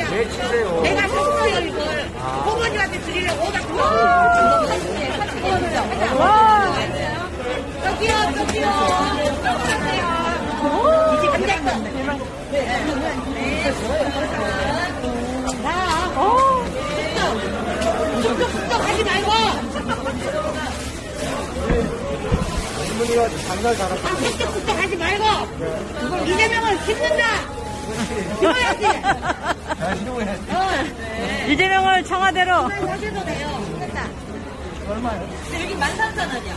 왜 치세요? 내가 샀어요, 이걸. 부모님한테 드리려고 오다. 와. 저기요. 이제 안 됐어. 쑥쑥 하지 말고. 할머니가 장날 잘하고. 쑥쑥 하지 말고. 이재명을 힘든다. 힘어야지. 잘 힘어야지. 이재명을 청와대로. 하셔도 돼요. 힘든다. 얼마요? 여기 13,000원이요.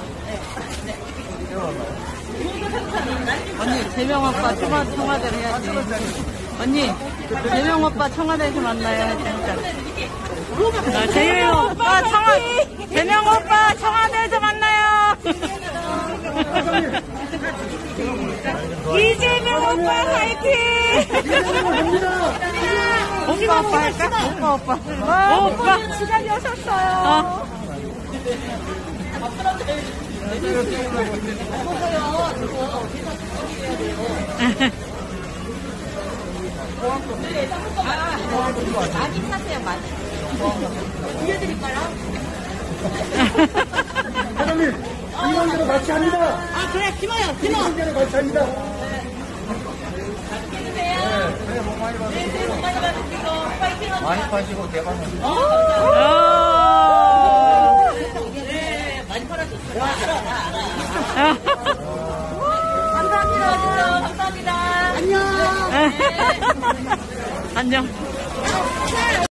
언니, 재명 오빠 청와대로 해야지. 언니, 재명 오빠 청와대에서 만나요, 진짜. 재명 오빠 청와대에서 만나요. 이재명 오빠 화이팅! 오빠 할까? 오빠. 오빠. 시간이 오셨어요. 많이 사세요, 많이. 빌려드릴까요? 사장님, 이만대로 같이 합니다. 아, 그래, 심어요. 이만대로 같이 합니다. 새해 복 많이 받으시고, 파이팅 하세요. 많이 파시고 대박 나세요. 네, 많이 팔아줬어요. 감사합니다. 안녕. 안녕.